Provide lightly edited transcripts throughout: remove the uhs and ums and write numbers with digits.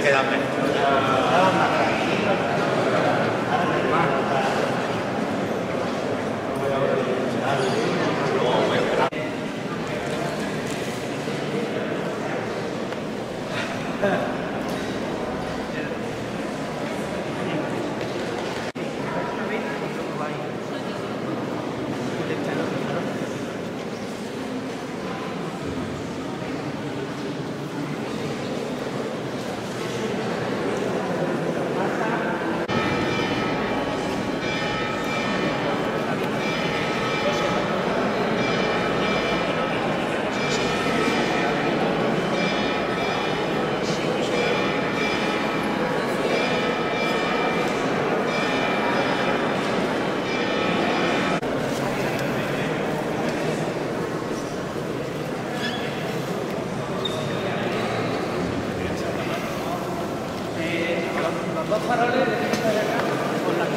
quedan menos. Los dos faroles de esta de acá, con la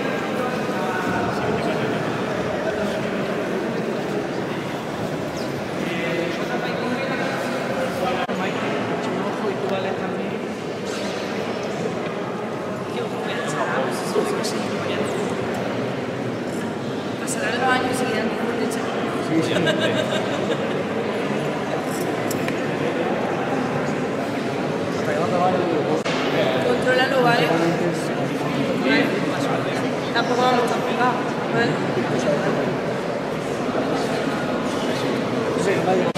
pasarán los años y seguirán diciendo contrólalo, ¿vale? Tampoco vamos tan pegados, ¿vale?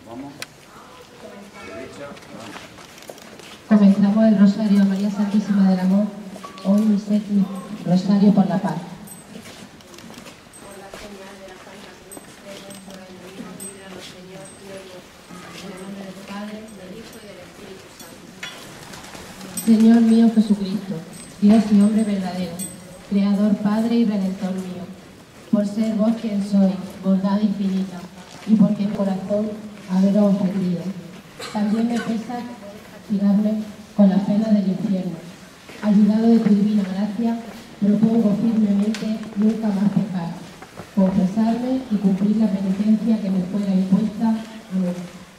Vamos. Comenzamos el Rosario a María Santísima del Amor, hoy mi séptimo Rosario por la Paz. Por la señal de la Santa Cruz, por el Hijo, líbranos, Señor, Dios, en el nombre del Padre, del Hijo y del Espíritu Santo. Señor mío Jesucristo, Dios y hombre verdadero, Creador, Padre y Redentor mío, por ser vos quien sois, bondad infinita, y porque mi corazón haberos ofendido. También me pesa castigarme con la pena del infierno. Ayudado de tu divina gracia, propongo firmemente nunca más pecar, confesarme y cumplir la penitencia que me fuera impuesta. Amén.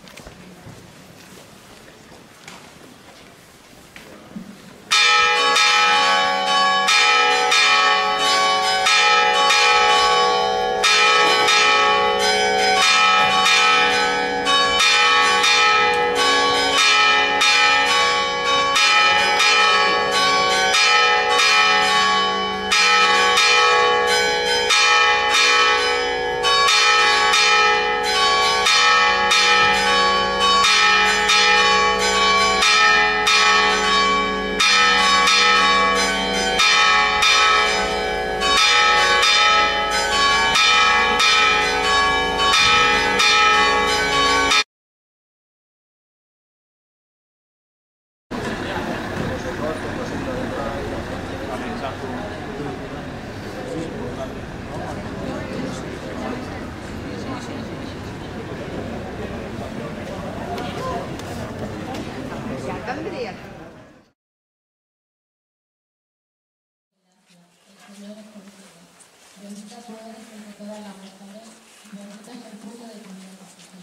Bendita tú eres entre todas las mujeres, y bendito es el fruto de tu vientre, Jesús.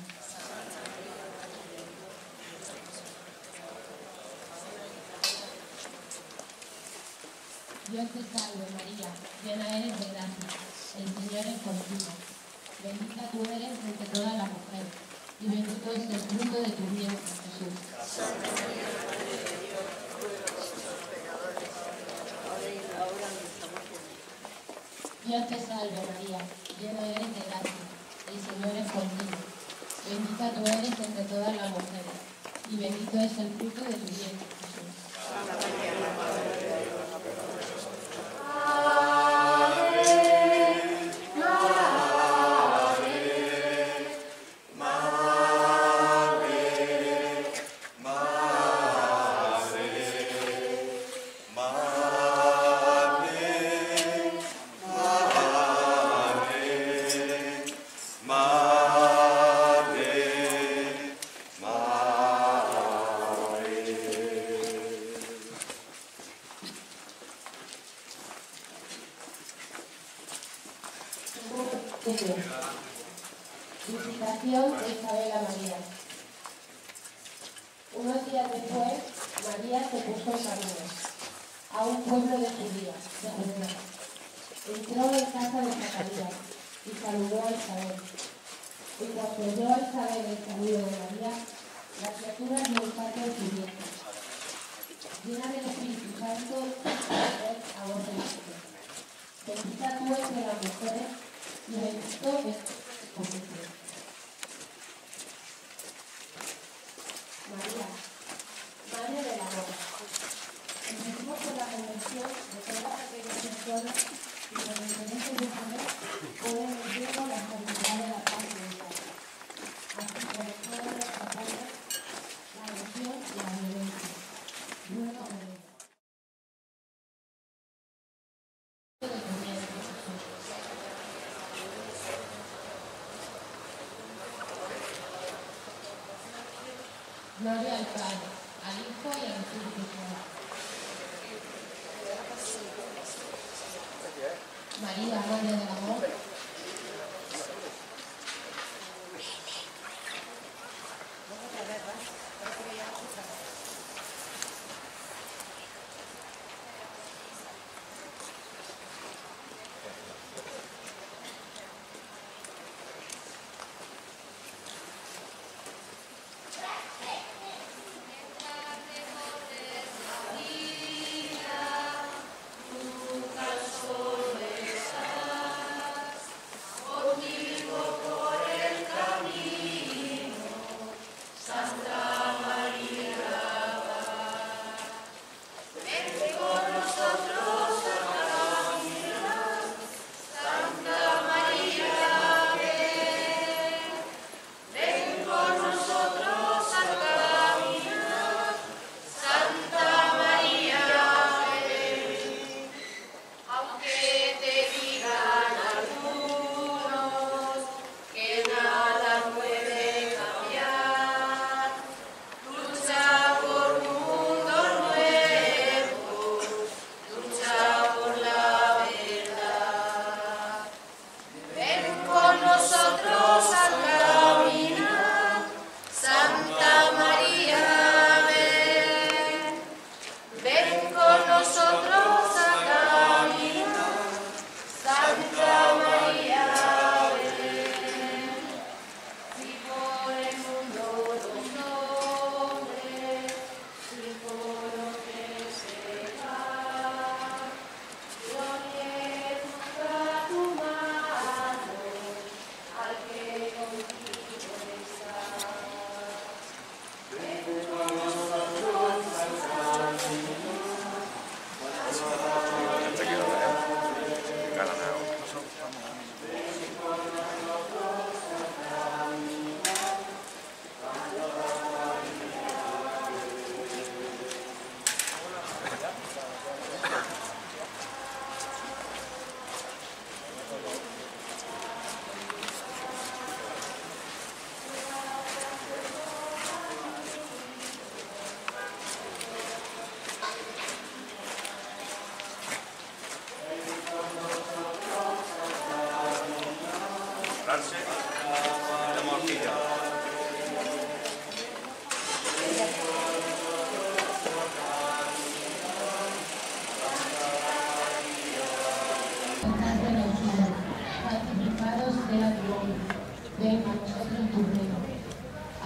Dios te salve María, llena eres de gracia, el Señor es contigo. Bendita tú eres entre todas las mujeres, y bendito es el fruto de tu vientre, Jesús. Santa María, Madre de Dios, ruega por nosotros pecadores, ahora y en la hora de nuestra muerte. Dios te salve María, llena eres de gracia, el Señor es contigo. Bendita tú eres entre todas las mujeres, y bendito es el fruto de tu vientre, Jesús. Santa María, Madre de Dios, Visitación de Isabel a María. Unos días después, María se puso en camino a un pueblo de Judea. Entró en casa de Zacarías y saludó a Isabel. Y cuando oyó a Isabel el saludo de María, la criatura dio un salto en su vientre. Llena del Espíritu Santo, Isabel a voz de Cristo. Bendita tú entre las mujeres y bendito es tu fruto. María, Madre del Amor. Empecemos por la conversión de todas aquellas personas que por el interés de Dios ponen en riesgo la estabilidad de la paz mundial. Así como todas las batallas, la agresión y la violencia. Luego oremos. Gloria al Padre, al Hijo y al Espíritu Santo. María, Madre del Amor.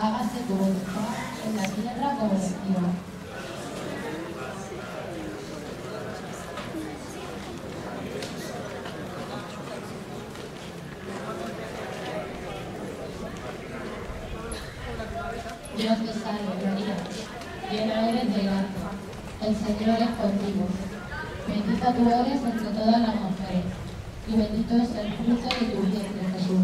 hágase tu voluntad en la tierra como en el cielo. Dios te salve María, llena eres de gracia, el Señor es contigo. Bendita tú eres entre todas las mujeres, y bendito es el fruto de tu vientre, Jesús.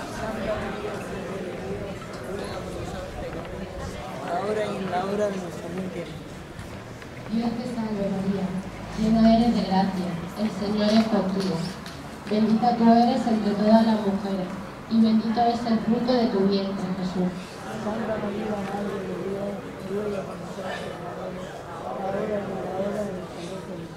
Ahora y en la hora de nuestra muerte. Dios te salve María, llena eres de gracia, el Señor es contigo. Bendita tú eres entre todas las mujeres, y bendito es el fruto de tu vientre, Jesús. Santa María, Madre de Dios, ruega por nosotros pecadores, ahora y en la hora de nuestra muerte.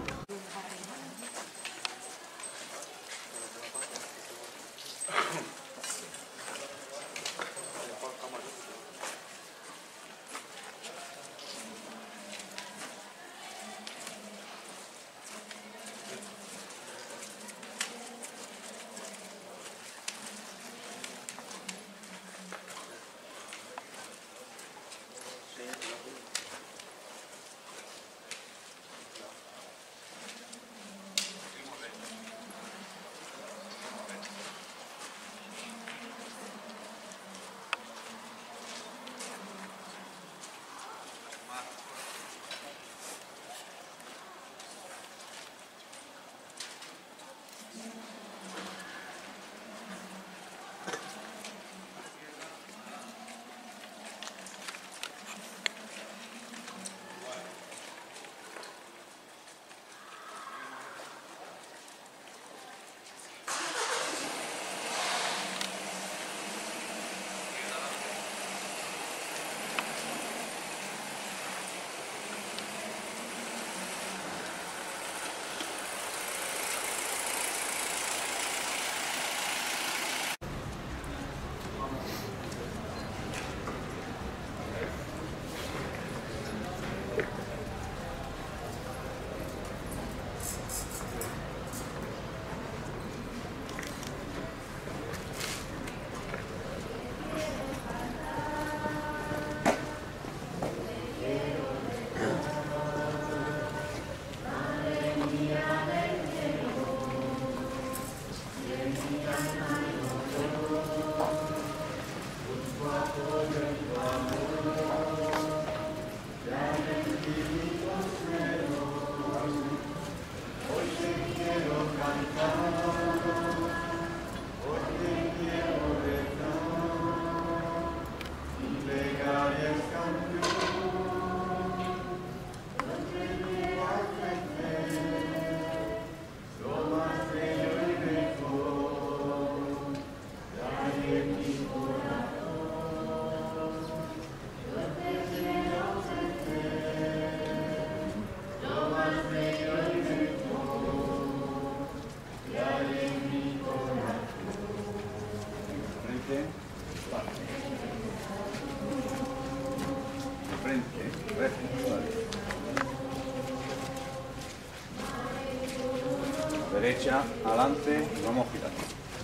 Derecha, adelante, y vamos girando.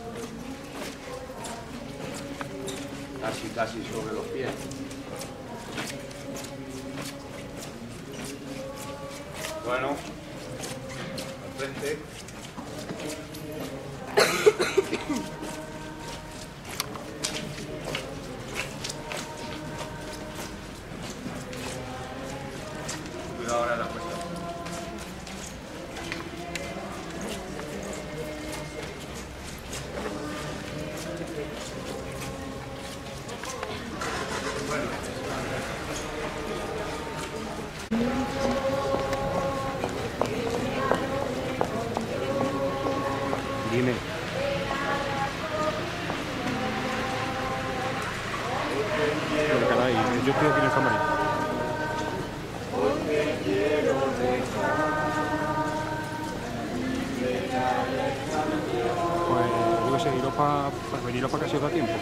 Casi sobre los pies. Bueno, al frente. Cuidado ahora en la puerta. Dime. Bueno, caray, yo estoy aquí en el camarín. Pues yo qué sé, veniros para que se os da tiempo.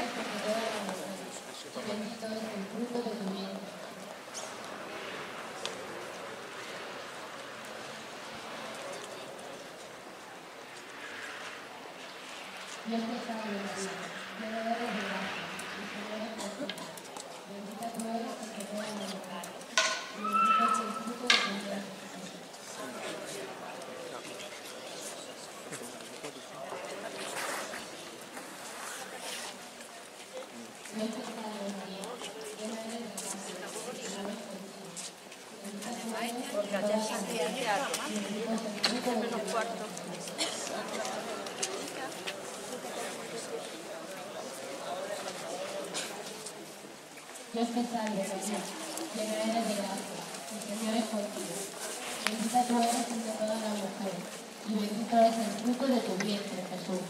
entre todas las mujeres, y bendito es el fruto de tu vientre. Dios te salve María, llena eres de gracia, el Señor es contigo. Bendita tú eres entre todas las mujeres, y bendito es el fruto de tu vientre, Jesús. Dios te salve María, llena eres de gracia, el Señor es contigo. Bendita tú eres entre todas las mujeres, y bendito es el fruto de tu vientre, Jesús. Dios te salve María, llena eres de gracia, el Señor es contigo. Bendita tú eres entre todas las mujeres, y bendito es el fruto de tu vientre, Jesús.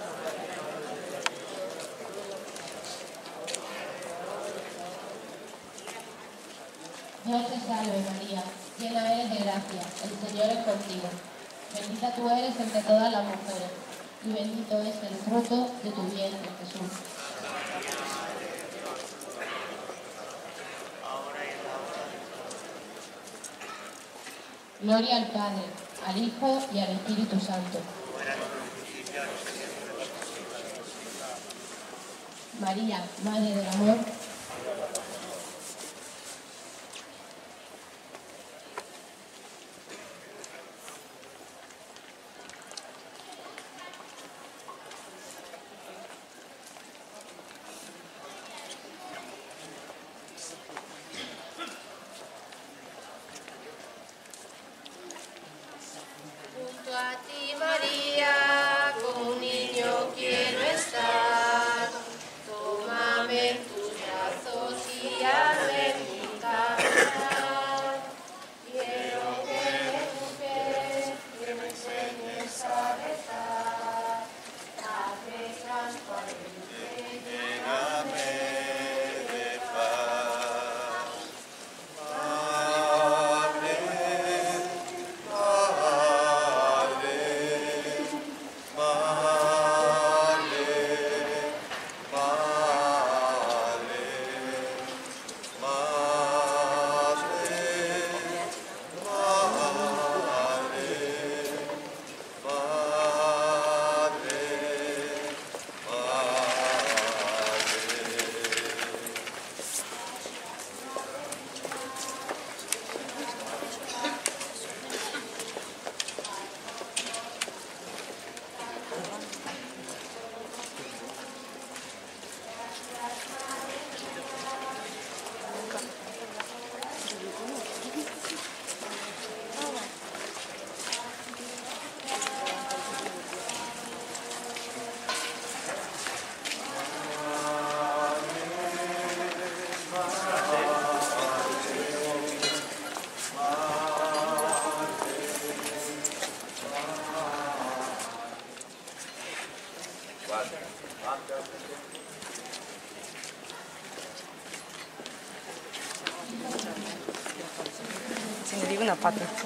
Dios te salve María, llena eres de gracia, el Señor es contigo. Bendita tú eres entre todas las mujeres, y bendito es el fruto de tu vientre, Jesús. Gloria al Padre, al Hijo y al Espíritu Santo. María, Madre del Amor, junto a ti, María, como un niño quiero estar. Tómame en tus brazos y hazme mi caminar. Quiero que me eduques, que me enseñes a rezar. Hazme transparente, lléname de paz. Senti una patata.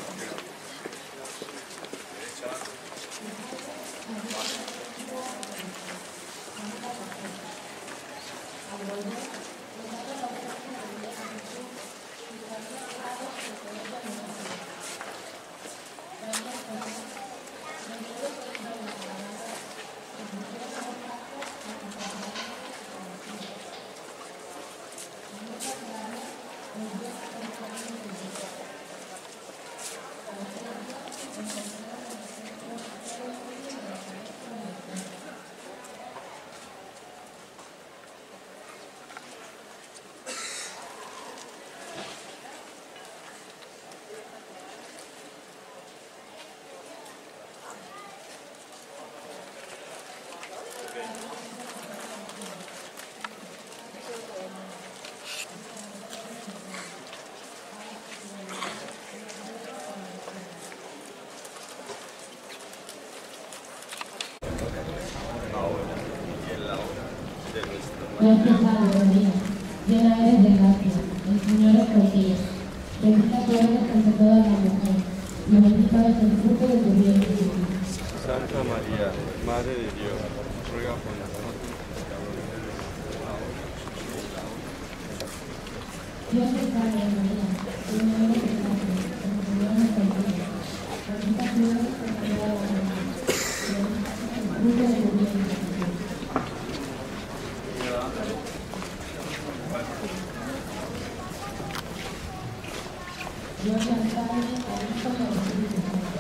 Dios te salve María, llena eres de gracia, el Señor es contigo. Bendita tú eres entre todas las mujeres, y bendito es el fruto de tu vientre, Jesús. Santa María, Madre de Dios, ruega por nosotros pecadores, Dios te salve María, llena eres de gracia, el Señor es contigo. Bendita tú eres entre todas las mujeres, y bendito es el fruto de tu vientre, Jesús. Gloria al Padre, al Hijo y al Espíritu Santo.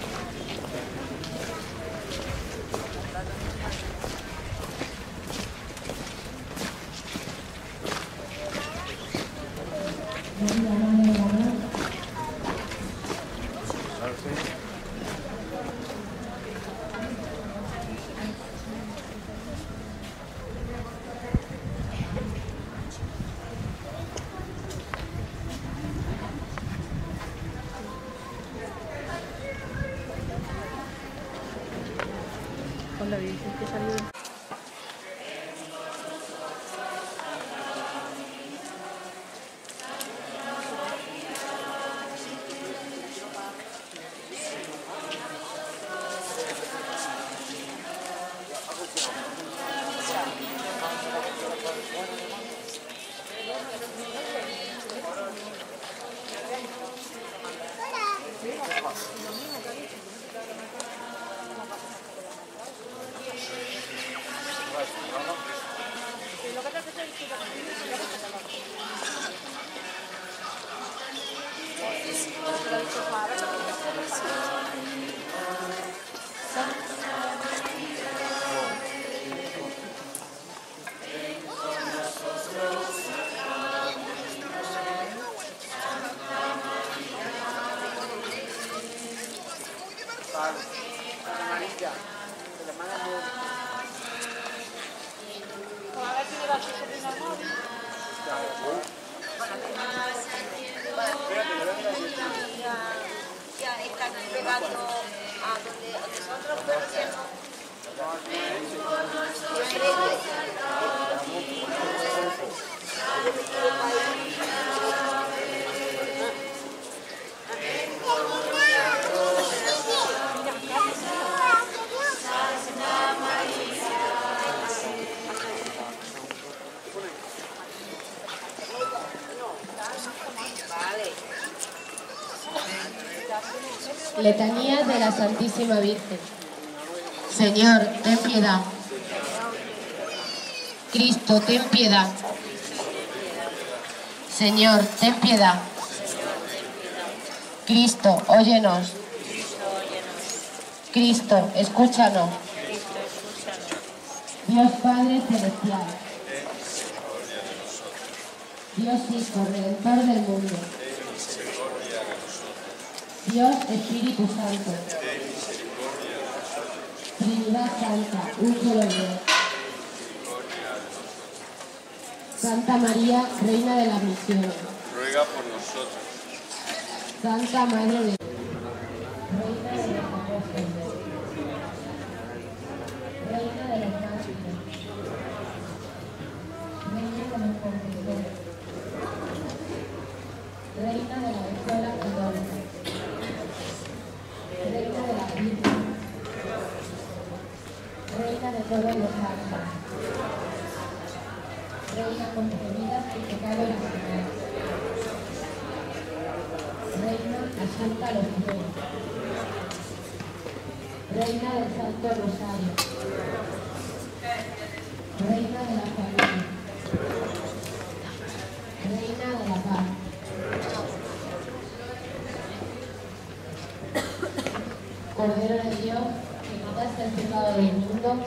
María, Madre de amor, Con la Virgen que salió. Amarilla, se le manda muy... A ver si me va a subir al móvil. Ya están llegando a donde nosotros conocemos. Letanía de la Santísima Virgen. Señor, ten piedad. Cristo, ten piedad. Señor, ten piedad. Cristo, óyenos. Cristo, escúchanos. Dios Padre Celestial. Dios Hijo, Redentor del mundo. Dios Espíritu Santo. Trinidad Santa, un solo Dios. Santa María, Reina de las Misiones. Ruega por nosotros. Santa Madre de Reina de los Apóstoles. Reina de los Mártires. Reina de los Confesores. Reina de la Escuela Católica. Reina de la Virgen. Reina de todos los ángeles. Reina concebida sin pecado original. Reina asunta a los fieles. Reina del Santo Rosario. Reina de la familia. Reina de la paz. Cordero de Dios, que quitas el pecado del mundo.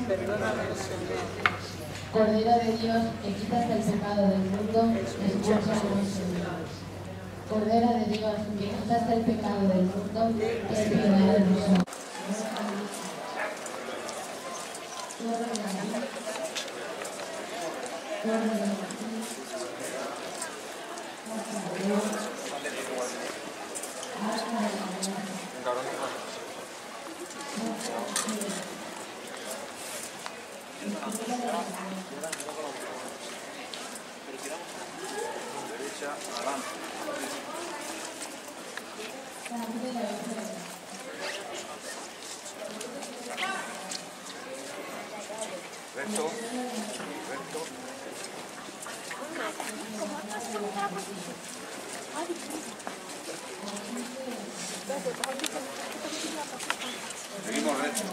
Cordero de Dios, que quitas el pecado del mundo, escúchanos, Señor. Cordero de Dios, que quitas el pecado del mundo, ten piedad de nosotros. Derecha, adelante. Recto. Recto. Seguimos recto.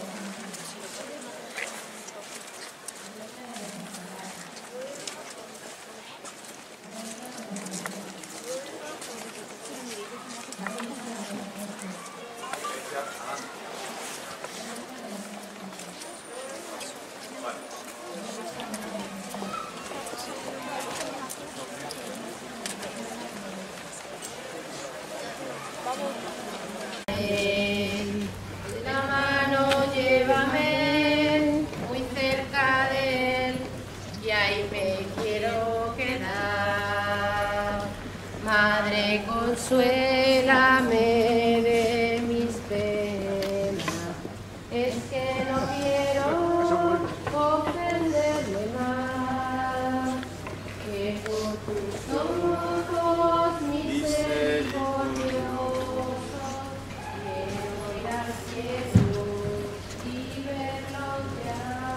De la mano llévame muy cerca de él y ahí me quiero quedar. Madre, consuélame de mis penas, es que no quiero ofenderle más, que por tus ojos misericordiosos quiero ir al cielo y verlo ya.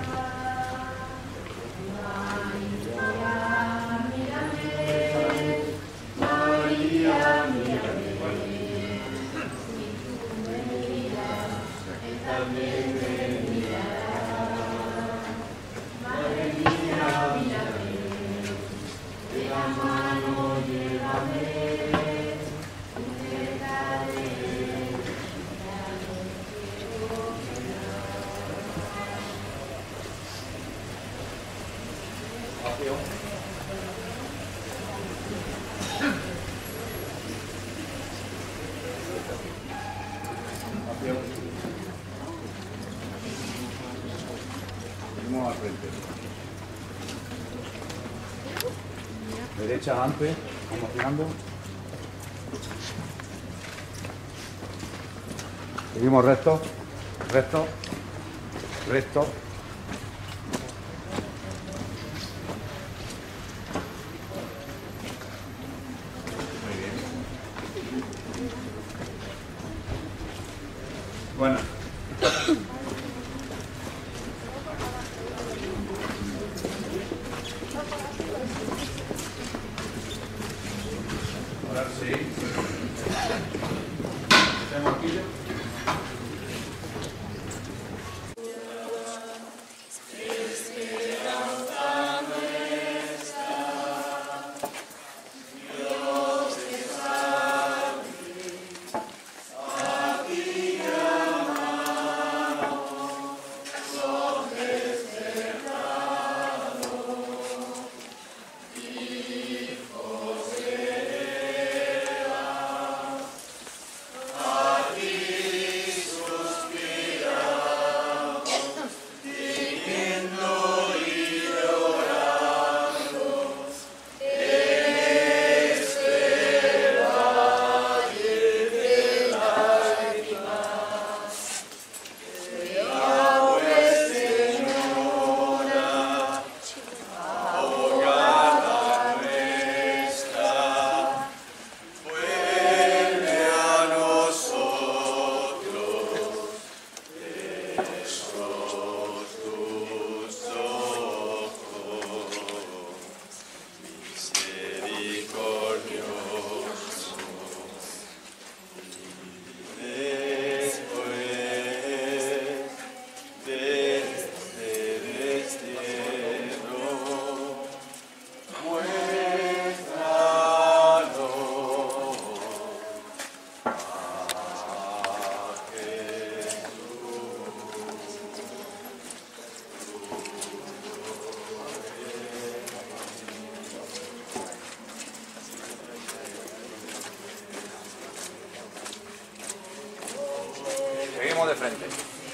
María, mírame, María, mírame, si tú me miras, él también me mirará. Madre mía, mírame, de la mano llévame, cerca de él, ya no quiero Seguimos al frente. Derecha adelante, vamos girando. Seguimos recto, recto, recto. Muy bien. Bueno. Ahora sí. Tenemos aquí. Seguimos de frente.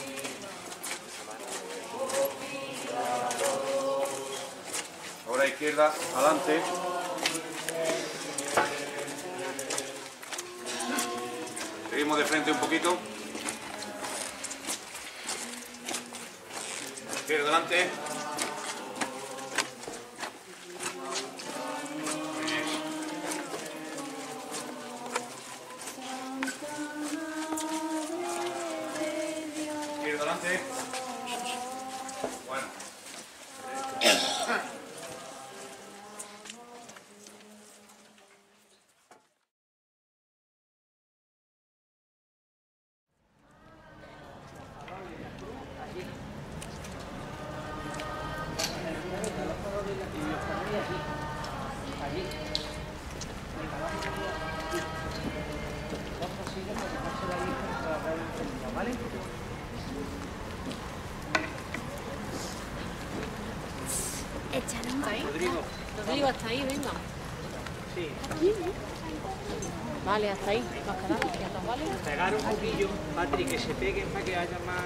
Ahora izquierda, adelante. Seguimos de frente un poquito. Izquierda, adelante. Izquierda, adelante. Bueno. Rodrigo, hasta ahí, venga. Sí. Vale, hasta ahí. Nos quedamos quietos, ¿vale? Pegar un poquillo, Patri, que se peguen para que haya más...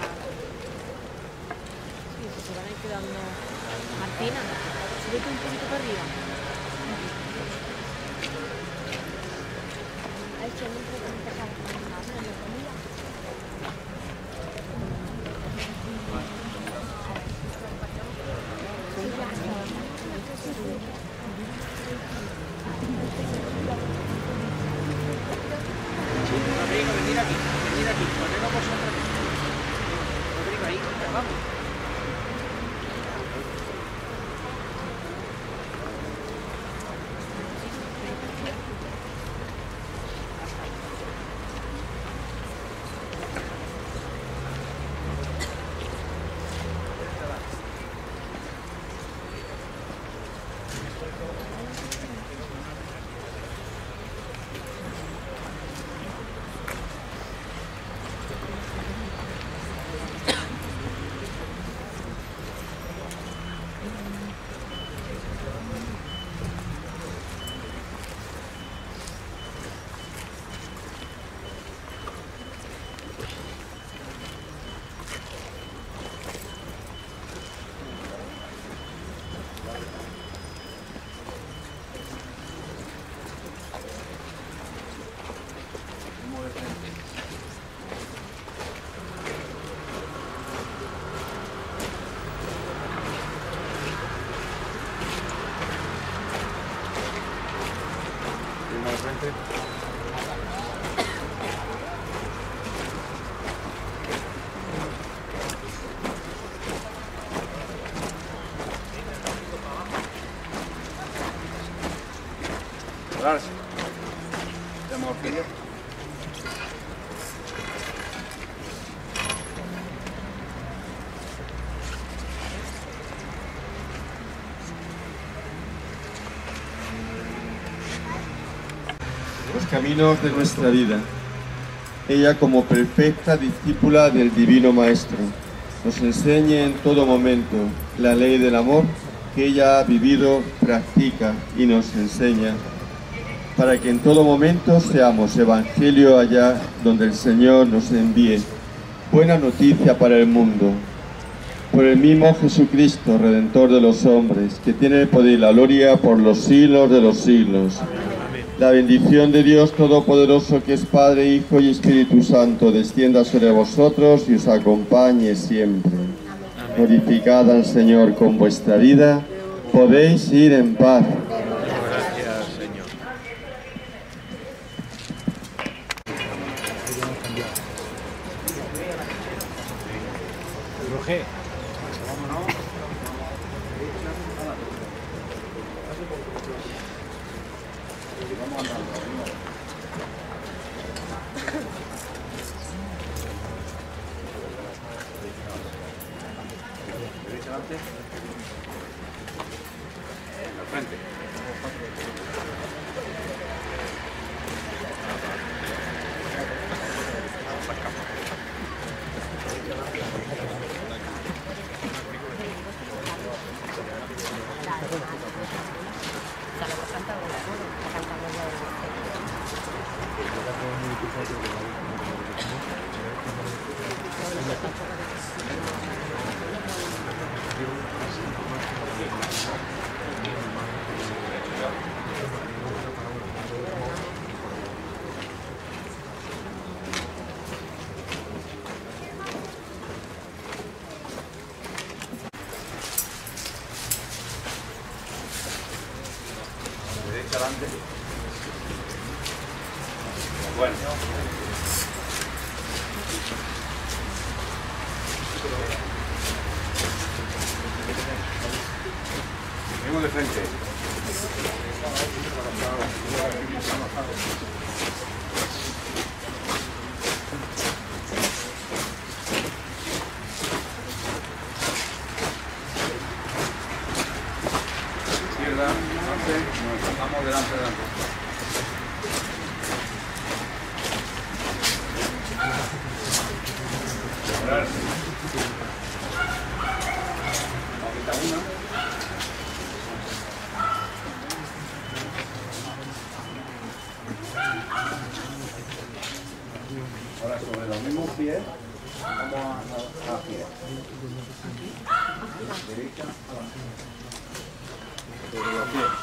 Sí, se van a ir quedando. Martina, súbete un poquito para arriba. Rodrigo, venid aquí, ponemos vosotros. Rodrigo, ahí, vamos. Seguimos de frente. Pararse. Tenemos orquídea. Los caminos de nuestra vida. Ella, como perfecta discípula del Divino Maestro, nos enseña en todo momento la ley del amor que ella ha vivido, practica y nos enseña, para que en todo momento seamos evangelio allá donde el Señor nos envíe, buena noticia para el mundo. Por el mismo Jesucristo, Redentor de los hombres, que tiene el poder y la gloria por los siglos de los siglos. La bendición de Dios Todopoderoso, que es Padre, Hijo y Espíritu Santo, descienda sobre vosotros y os acompañe siempre. Glorificad al Señor con vuestra vida. Podéis ir en paz. Gracias, Señor. Roger. Derecha adelante. Al frente. Derecha adelante. Bueno. Seguimos de frente. Izquierda, adelante, nos vamos delante. Pararse. Ahorita una. los mismos pies, vamos a pie. Derecha, abajo. Sobre los pies.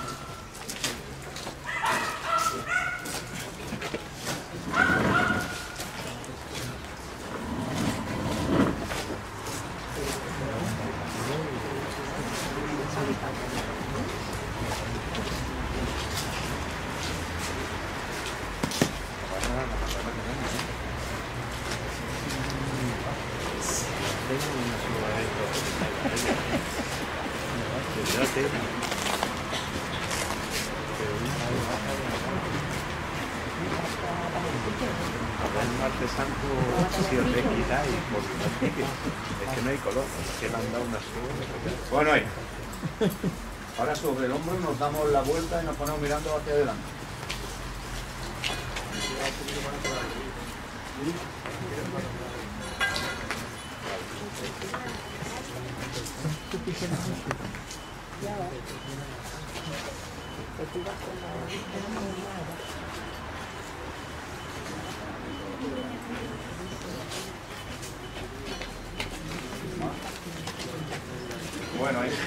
Habrá un martes santo si os le quitáis, porque no pique. Es que no hay color, es que le han dado una suerte. Bueno, ahí. Ahora sobre el hombro nos damos la vuelta y nos ponemos mirando hacia adelante. Bueno, ahí.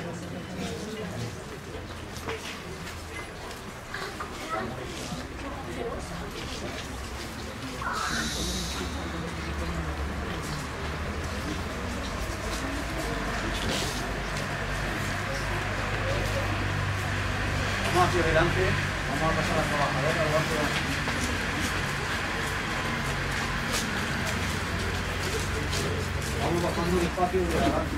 Vamos hacia adelante, vamos a pasar a la trabajadora. Vamos bajando despacio de adelante.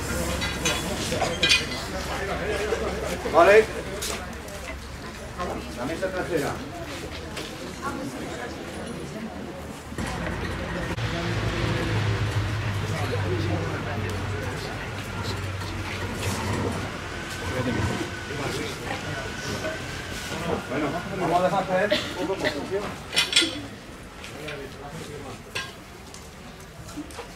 Vale. La mesa trasera. Bueno, vamos a dejar caer un poco en posición.